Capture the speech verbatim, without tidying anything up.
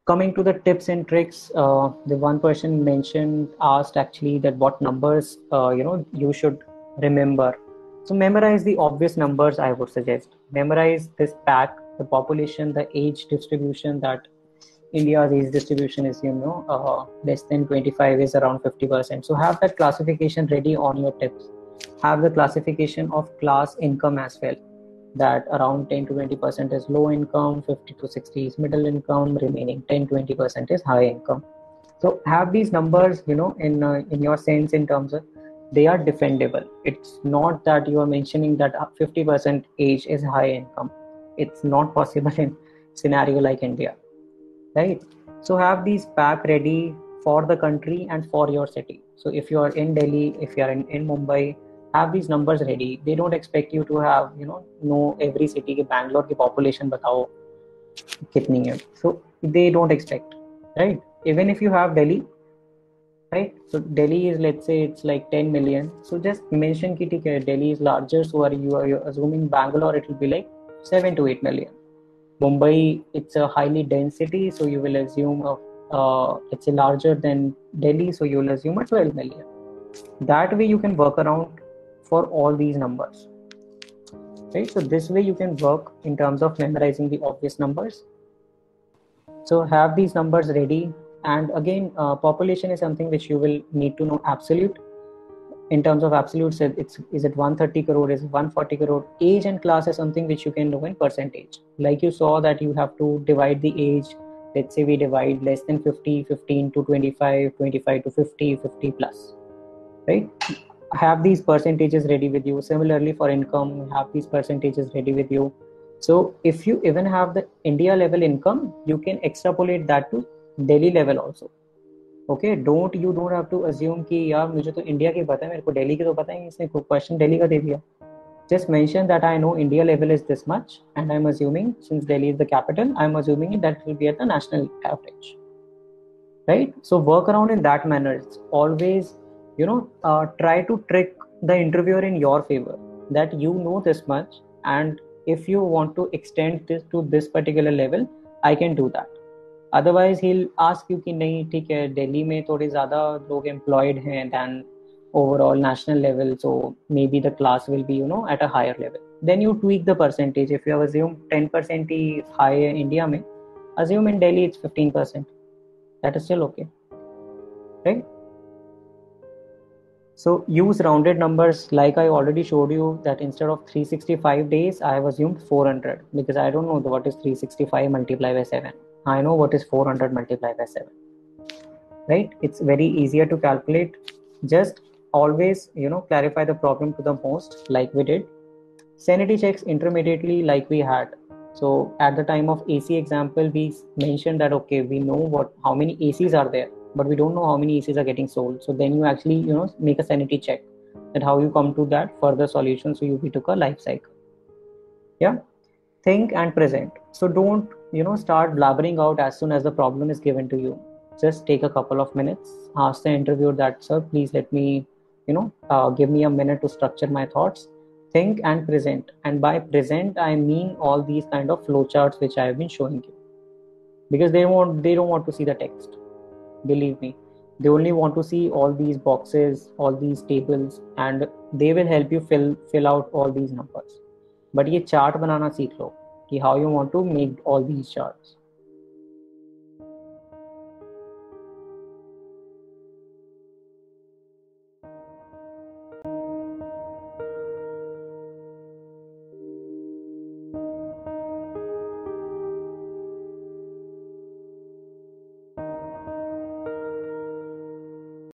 Coming to the tips and tricks, uh, the one person mentioned asked actually that what numbers uh, you know you should remember. So memorize the obvious numbers. I would suggest memorize this pack, the population, the age distribution. That India's age distribution is you know uh, less than twenty-five is around fifty percent. So have that classification ready on your tips. Have the classification of class income as well, that around ten to twenty percent is low income, fifty to sixty is middle income, remaining ten to twenty percent is high income. So have these numbers, you know, in uh, in your sense, in terms of they are defendable. It's not that you are mentioning that fifty percent age is high income. It's not possible in scenario like India, right? So have these pack ready for the country and for your city. So if you are in Delhi, if you are in, in Mumbai, have these numbers ready. They don't expect you to have, you know, know every city के Bangalore की population बताओ कितनी है. So they don't expect, right? Even if you have Delhi, right? So Delhi is, let's say it's like ten million. So just mention कि ठीक है Delhi is larger, so are you are you assuming Bangalore it will be like seven to eight million. Mumbai, it's a highly dense city, so you will assume a, uh, it's a larger than Delhi, so you will assume a twelve million. That way you can work around for all these numbers, right? So this way you can work in terms of memorizing the obvious numbers. So have these numbers ready. And again, uh, population is something which you will need to know absolute. In terms of absolute, it's is it one hundred thirty crore, is it one hundred forty crore. Age and class is something which you can know in percentage. Like you saw that you have to divide the age. Let's say we divide less than fifty, fifteen to twenty-five, twenty-five to fifty, fifty plus, right? Have these percentages ready with you. Similarly for income, have these percentages ready with you. So if you even have the India level income, you can extrapolate that to Delhi level also. Okay don't you don't have to assume कि यार मुझे तो India की पता है, मेरे को दिल्ली की तो पता ही, इसने क्वेश्चन दिल्ली का दे दिया. Just mention that I know India level is this much, and I'm assuming since Delhi is the capital, I'm assuming that it will be at the national average, right? So work around in that manner. It's always, you know, uh, try to trick the interviewer in your favor, that you know this much, and if you want to extend this to this particular level, I can do that. Otherwise ही ask you कि नहीं ठीक है दिल्ली में थोड़े ज़्यादा लोग employed हैं than overall national level, so maybe the class will be you know at a higher level. Then you tweak the percentage. If you have assume ten percent ही हाई है इंडिया में, assume in Delhi it's fifteen percent. That is still okay, right? So use rounded numbers, like I already showed you that instead of three hundred sixty-five days, I have assumed four hundred because I don't know what is three hundred sixty-five multiplied by seven. I know what is four hundred multiplied by seven, right? It's very easier to calculate. Just always, you know, clarify the problem to the most, like we did. Sanity checks intermediately, like we had. So at the time of A C example, we mentioned that, okay, we know what how many A Cs are there, but we don't know how many A Cs are getting sold. So then you actually, you know, make a sanity check, that how you come to that further solution. So you we took a life cycle. Yeah. Think and present. So don't, you know, start blabbering out as soon as the problem is given to you. Just take a couple of minutes, ask the interviewer that, sir, please let me, you know, uh, give me a minute to structure my thoughts. Think and present. And by present, I mean all these kind of flowcharts which I have been showing you. Because they want they don't want to see the text. Believe me. They only want to see all these boxes, all these tables, and they will help you fill fill out all these numbers. But ये chart बनाना सीख लो कि how you want to make all these charts.